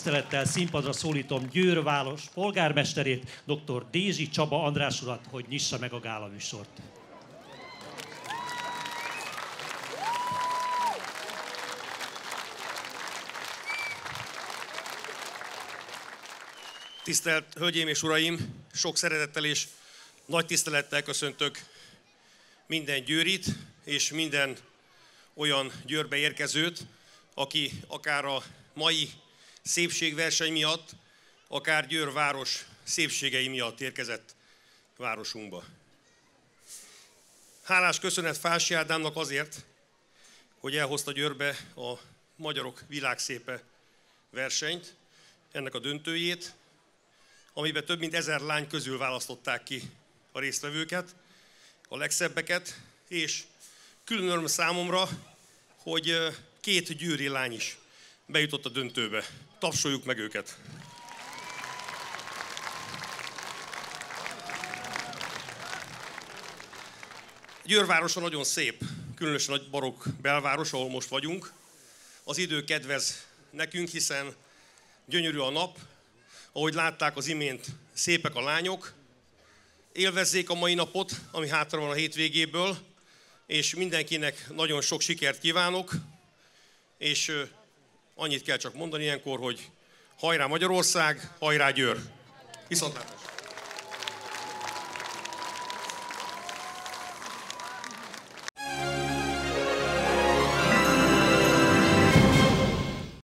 tisztelettel színpadra szólítom Győr város polgármesterét, dr. Dézsi Csaba András urat, hogy nyissa meg a gálaműsort. Tisztelt Hölgyeim és Uraim, sok szeretettel és nagy tisztelettel köszöntök minden győrit és minden olyan Győrbe érkezőt, aki akár a mai szépségverseny miatt, akár Győr város szépségei miatt érkezett városunkba. Hálás köszönet Fási Ádámnak azért, hogy elhozta Győrbe a Magyarok Világszépe versenyt, ennek a döntőjét, amiben több mint 1000 lány közül választották ki a résztvevőket, a legszebbeket, és külön öröm számomra, hogy 2 győri lány is bejutott a döntőbe. Tapsoljuk meg őket! Győr városa nagyon szép, különösen a barokk belváros, ahol most vagyunk. Az idő kedvez nekünk, hiszen gyönyörű a nap, ahogy látták az imént, szépek a lányok. Élvezzék a mai napot, ami hátra van a hétvégéből, és mindenkinek nagyon sok sikert kívánok, és annyit kell csak mondani ilyenkor, hogy hajrá Magyarország, hajrá Győr! Viszontlátásra!